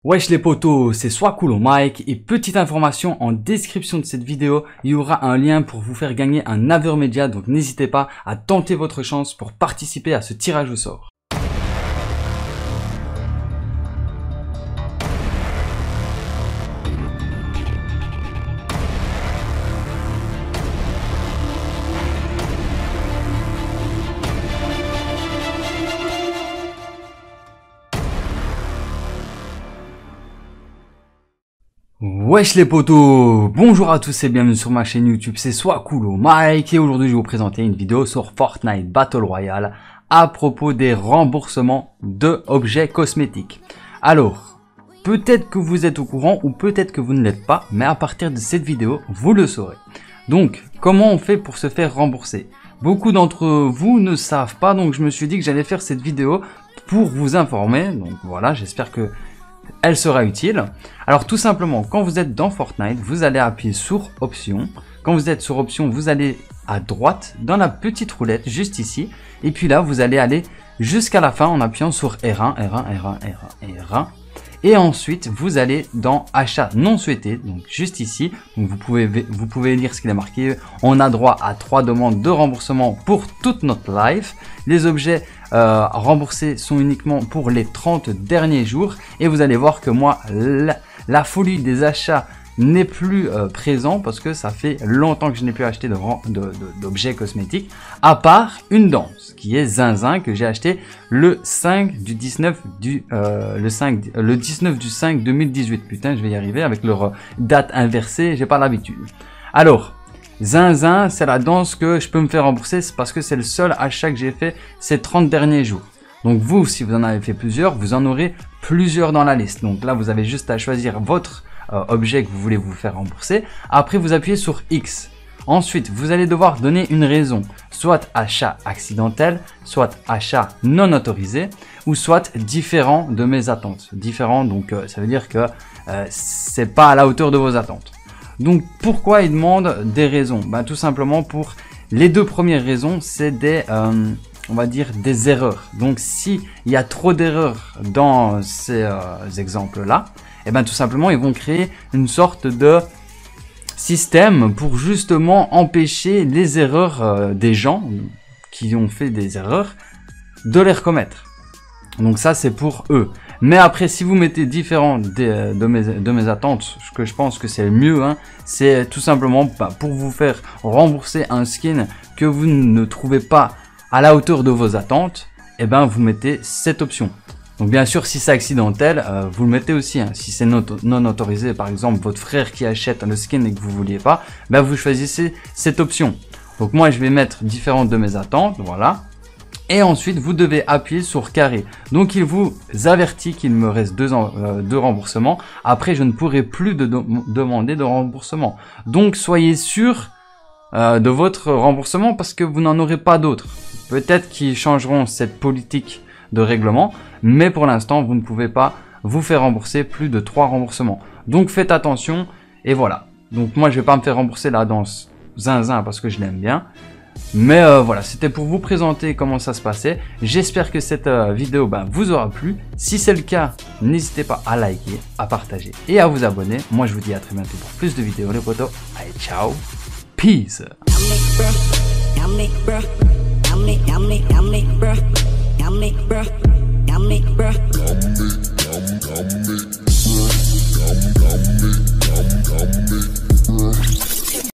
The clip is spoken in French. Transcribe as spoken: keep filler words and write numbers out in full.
Wesh les potos, c'est Swacool au mic et petite information en description de cette vidéo, il y aura un lien pour vous faire gagner un Avermedia, donc n'hésitez pas à tenter votre chance pour participer à ce tirage au sort. Wesh les potos, bonjour à tous et bienvenue sur ma chaîne YouTube, c'est Swacool au mic et aujourd'hui je vais vous présenter une vidéo sur Fortnite Battle Royale à propos des remboursements de objets cosmétiques. Alors, peut-être que vous êtes au courant ou peut-être que vous ne l'êtes pas, mais à partir de cette vidéo, vous le saurez. Donc, comment on fait pour se faire rembourser? Beaucoup d'entre vous ne savent pas, donc je me suis dit que j'allais faire cette vidéo pour vous informer, donc voilà, j'espère que elle sera utile. Alors tout simplement, quand vous êtes dans Fortnite, vous allez appuyer sur Options. Quand vous êtes sur Options, vous allez à droite dans la petite roulette juste ici. Et puis là, vous allez aller jusqu'à la fin en appuyant sur R un, R un, R un, R un, R un. Et ensuite, vous allez dans Achat non souhaité, donc juste ici. Donc vous pouvez, vous pouvez lire ce qu'il est marqué. On a droit à trois demandes de remboursement pour toute notre life. Les objets euh, remboursés sont uniquement pour les trente derniers jours. Et vous allez voir que moi, la, la folie des achats n'est plus euh, présent parce que ça fait longtemps que je n'ai plus acheté d'objets cosmétiques, à part une danse qui est Zinzin que j'ai acheté le cinq du dix-neuf du euh, le cinq le dix-neuf du cinq deux mille dix-huit. Putain, je vais y arriver avec leur date inversée, j'ai pas l'habitude. Alors Zinzin, c'est la danse que je peux me faire rembourser, c'est parce que c'est le seul achat que j'ai fait ces trente derniers jours. Donc vous, si vous en avez fait plusieurs, vous en aurez plusieurs dans la liste. Donc là, vous avez juste à choisir votre Euh, objet que vous voulez vous faire rembourser. Après vous appuyez sur X. Ensuite vous allez devoir donner une raison, soit achat accidentel, soit achat non autorisé, ou soit différent de mes attentes. Différent, donc euh, ça veut dire que euh, c'est pas à la hauteur de vos attentes. Donc pourquoi ils demandent des raisons? Ben, tout simplement pour les deux premières raisons, c'est des euh, on va dire des erreurs. Donc si il y a trop d'erreurs dans ces euh, exemples là, et bien tout simplement ils vont créer une sorte de système pour justement empêcher les erreurs euh, des gens qui ont fait des erreurs de les recommettre. Donc ça c'est pour eux. Mais après si vous mettez différent de, de, mes, de mes attentes, ce que je pense que c'est le mieux, hein, c'est tout simplement bah, pour vous faire rembourser un skin que vous ne trouvez pas à la hauteur de vos attentes, et ben vous mettez cette option. Donc bien sûr si c'est accidentel, euh, vous le mettez aussi, hein. Si c'est non, non autorisé, par exemple votre frère qui achète le skin et que vous ne vouliez pas, ben vous choisissez cette option. Donc moi je vais mettre différente de mes attentes, voilà. Et ensuite vous devez appuyer sur carré. Donc il vous avertit qu'il me reste deux, ans, euh, deux remboursements. Après je ne pourrai plus de de demander de remboursement. Donc soyez sûr euh, de votre remboursement parce que vous n'en aurez pas d'autres. Peut-être qu'ils changeront cette politique de règlement, mais pour l'instant vous ne pouvez pas vous faire rembourser plus de trois remboursements. Donc faites attention et voilà. Donc moi je vais pas me faire rembourser la danse Zinzin parce que je l'aime bien. Mais euh, voilà, c'était pour vous présenter comment ça se passait. J'espère que cette euh, vidéo ben, vous aura plu. Si c'est le cas, n'hésitez pas à liker, à partager et à vous abonner. Moi je vous dis à très bientôt pour plus de vidéos les potos. Allez ciao, peace. Yummy, bruh. Yummy, yummy, yummy, bruh. Yummy, bruh. Yummy, bruh. Yummy, yum, yummy, bruh.